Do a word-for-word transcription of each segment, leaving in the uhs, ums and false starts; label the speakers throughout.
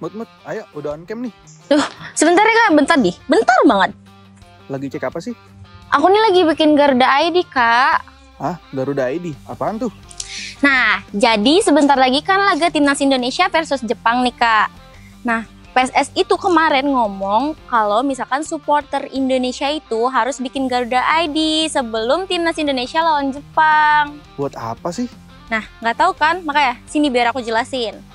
Speaker 1: Mut-mut, ayo udah on cam nih.
Speaker 2: Duh, sebentar ya kak, bentar nih, bentar banget.
Speaker 1: Lagi cek apa sih?
Speaker 2: Aku nih lagi bikin Garuda I D kak.
Speaker 1: Ah, Garuda I D, apaan tuh?
Speaker 2: Nah, jadi sebentar lagi kan laga Timnas Indonesia versus Jepang nih kak. Nah, P S S I itu kemarin ngomong kalau misalkan supporter Indonesia itu harus bikin Garuda I D sebelum Timnas Indonesia lawan Jepang.
Speaker 1: Buat apa sih?
Speaker 2: Nah, nggak tahu kan? Makanya sini biar aku jelasin.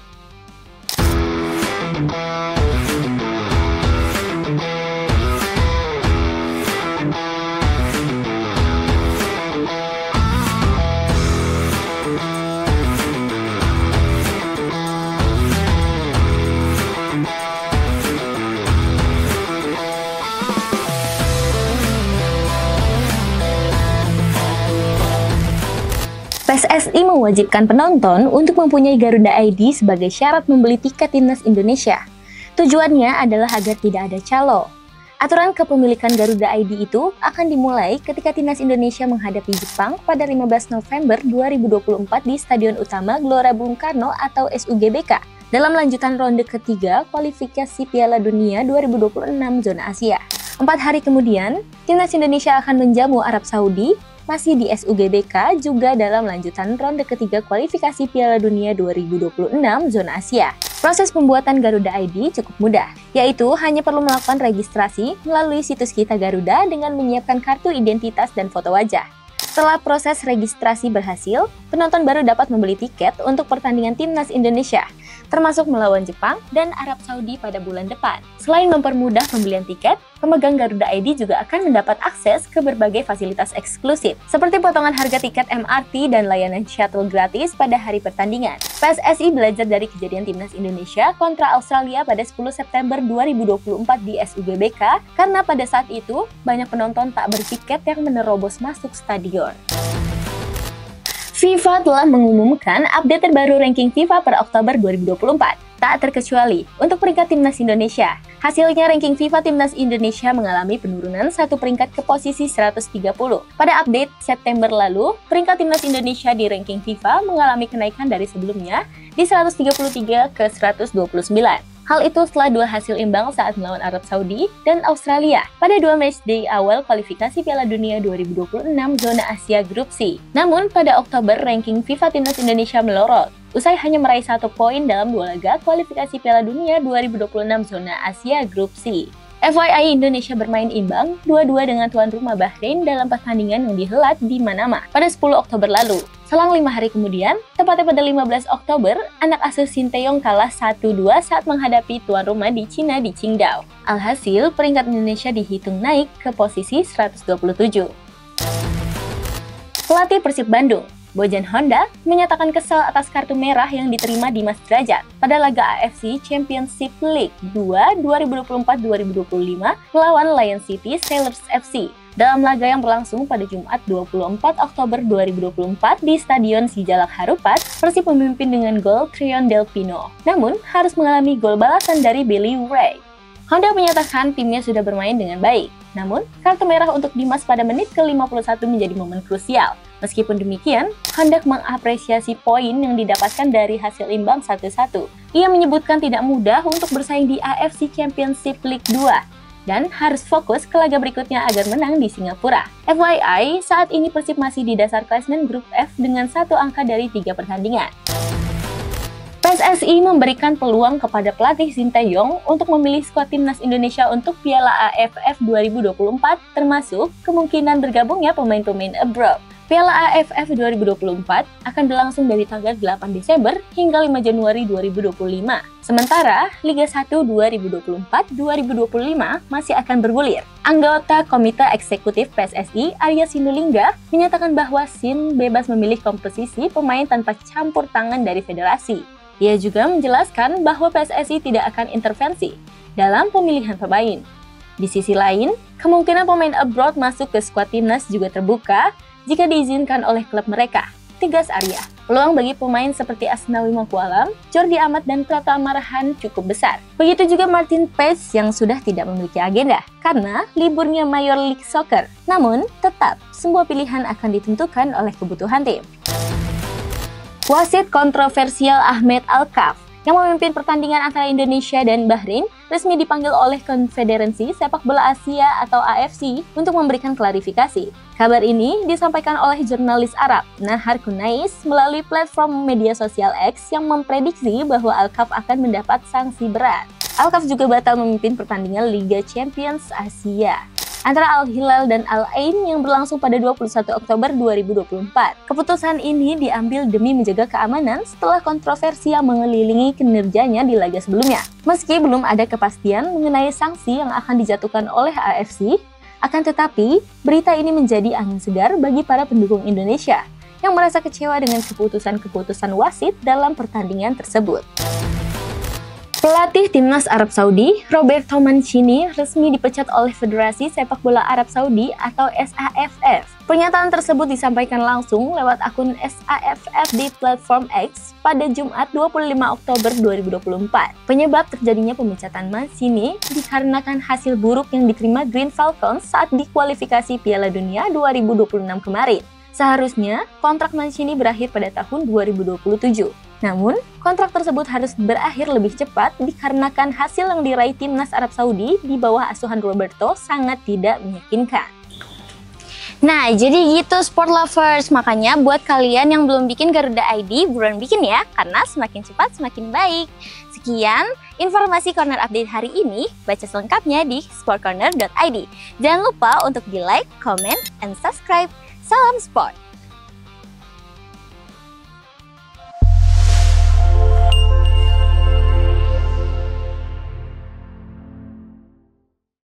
Speaker 2: P S S I mewajibkan penonton untuk mempunyai Garuda I D sebagai syarat membeli tiket Timnas Indonesia. Tujuannya adalah agar tidak ada calo. Aturan kepemilikan Garuda I D itu akan dimulai ketika Timnas Indonesia menghadapi Jepang pada lima belas November dua ribu dua puluh empat di Stadion Utama Gelora Bung Karno atau S U G B K dalam lanjutan ronde ketiga kualifikasi Piala Dunia dua ribu dua puluh enam zona Asia. Empat hari kemudian, Timnas Indonesia akan menjamu Arab Saudi masih di S U G B K juga dalam lanjutan ronde ketiga kualifikasi Piala Dunia dua ribu dua puluh enam zona Asia. Proses pembuatan Garuda I D cukup mudah, yaitu hanya perlu melakukan registrasi melalui situs Kita Garuda dengan menyiapkan kartu identitas dan foto wajah. Setelah proses registrasi berhasil, penonton baru dapat membeli tiket untuk pertandingan Timnas Indonesia, termasuk melawan Jepang dan Arab Saudi pada bulan depan. Selain mempermudah pembelian tiket, pemegang Garuda I D juga akan mendapat akses ke berbagai fasilitas eksklusif, seperti potongan harga tiket M R T dan layanan shuttle gratis pada hari pertandingan. P S S I belajar dari kejadian Timnas Indonesia kontra Australia pada sepuluh September dua ribu dua puluh empat di S U G B K, karena pada saat itu banyak penonton tak bertiket yang menerobos masuk stadion. FIFA telah mengumumkan update terbaru ranking FIFA per Oktober dua ribu dua puluh empat, tak terkecuali untuk peringkat Timnas Indonesia. Hasilnya ranking FIFA Timnas Indonesia mengalami penurunan satu peringkat ke posisi seratus tiga puluh. Pada update September lalu, peringkat Timnas Indonesia di ranking FIFA mengalami kenaikan dari sebelumnya di seratus tiga puluh tiga ke seratus dua puluh sembilan. Hal itu setelah dua hasil imbang saat melawan Arab Saudi dan Australia pada dua matchday awal kualifikasi Piala Dunia dua ribu dua puluh enam zona Asia Grup C. Namun pada Oktober ranking FIFA Timnas Indonesia melorot, usai hanya meraih satu poin dalam dua laga kualifikasi Piala Dunia dua ribu dua puluh enam zona Asia Grup C. F Y I Indonesia bermain imbang dua dua dengan tuan rumah Bahrain dalam pertandingan yang dihelat di Manama pada sepuluh Oktober lalu. Selang lima hari kemudian, tepatnya pada lima belas Oktober, anak asuh Sinteyong kalah satu dua saat menghadapi tuan rumah di Cina di Qingdao. Alhasil, peringkat Indonesia dihitung naik ke posisi seratus dua puluh tujuh. Pelatih Persib Bandung, Bojan Honda, menyatakan kesal atas kartu merah yang diterima Dimas Drajat pada laga A F C Championship League dua dua ribu dua puluh empat dua ribu dua puluh lima melawan Lion City Sailors F C. Dalam laga yang berlangsung pada Jumat dua puluh empat Oktober dua ribu dua puluh empat di Stadion Sijalak Harupat, Persib memimpin dengan gol Trion Del Pino. Namun, harus mengalami gol balasan dari Billy Ray. Honda menyatakan timnya sudah bermain dengan baik. Namun, kartu merah untuk Dimas pada menit ke lima puluh satu menjadi momen krusial. Meskipun demikian, Honda mengapresiasi poin yang didapatkan dari hasil imbang satu satu. Ia menyebutkan tidak mudah untuk bersaing di A F C Championship League dua. Dan harus fokus ke laga berikutnya agar menang di Singapura. F Y I, saat ini Persib masih di dasar klasemen grup F dengan satu angka dari tiga pertandingan. P S S I memberikan peluang kepada pelatih Sinteyong untuk memilih skuad Timnas Indonesia untuk Piala A F F dua ribu dua puluh empat, termasuk kemungkinan bergabungnya pemain-pemain abroad. Piala A F F dua ribu dua puluh empat akan berlangsung dari tanggal delapan Desember hingga lima Januari dua ribu dua puluh lima. Sementara, Liga satu dua ribu dua puluh empat dua ribu dua puluh lima masih akan bergulir. Anggota Komite Eksekutif P S S I, Arya Sinulinga, menyatakan bahwa Sin bebas memilih komposisi pemain tanpa campur tangan dari federasi. Ia juga menjelaskan bahwa P S S I tidak akan intervensi dalam pemilihan pemain. Di sisi lain, kemungkinan pemain abroad masuk ke skuad timnas juga terbuka jika diizinkan oleh klub mereka, tegas Arya. Peluang bagi pemain seperti Asnawi Mangkualam, Jordi Amat, dan Pratama Marahan cukup besar. Begitu juga Martin Paes yang sudah tidak memiliki agenda karena liburnya Major League Soccer. Namun, tetap semua pilihan akan ditentukan oleh kebutuhan tim. Wasit kontroversial Ahmed Alkaf yang memimpin pertandingan antara Indonesia dan Bahrain resmi dipanggil oleh Konfederasi Sepak Bola Asia atau A F C untuk memberikan klarifikasi. Kabar ini disampaikan oleh jurnalis Arab Nahar Kunais melalui platform media sosial X yang memprediksi bahwa Al-Khaf akan mendapat sanksi berat. Al-Khaf juga batal memimpin pertandingan Liga Champions Asia antara Al-Hilal dan Al-Ain yang berlangsung pada dua puluh satu Oktober dua ribu dua puluh empat. Keputusan ini diambil demi menjaga keamanan setelah kontroversi yang mengelilingi kinerjanya di laga sebelumnya. Meski belum ada kepastian mengenai sanksi yang akan dijatuhkan oleh A F C, akan tetapi berita ini menjadi angin segar bagi para pendukung Indonesia yang merasa kecewa dengan keputusan-keputusan wasit dalam pertandingan tersebut. Pelatih Timnas Arab Saudi, Roberto Mancini, resmi dipecat oleh Federasi Sepak Bola Arab Saudi atau S A F F. Pernyataan tersebut disampaikan langsung lewat akun S A F F di platform X pada Jumat dua puluh lima Oktober dua ribu dua puluh empat. Penyebab terjadinya pemecatan Mancini dikarenakan hasil buruk yang diterima Green Falcons saat dikualifikasi Piala Dunia dua ribu dua puluh enam kemarin. Seharusnya kontrak Mancini berakhir pada tahun dua ribu dua puluh tujuh. Namun, kontrak tersebut harus berakhir lebih cepat dikarenakan hasil yang diraih Timnas Arab Saudi di bawah asuhan Roberto sangat tidak meyakinkan. Nah, jadi gitu sport lovers. Makanya buat kalian yang belum bikin Garuda I D, buruan bikin ya, karena semakin cepat semakin baik. Sekian informasi Corner Update hari ini. Baca selengkapnya di sportcorner dot i d. Jangan lupa untuk di like, comment, and subscribe. Salam sport!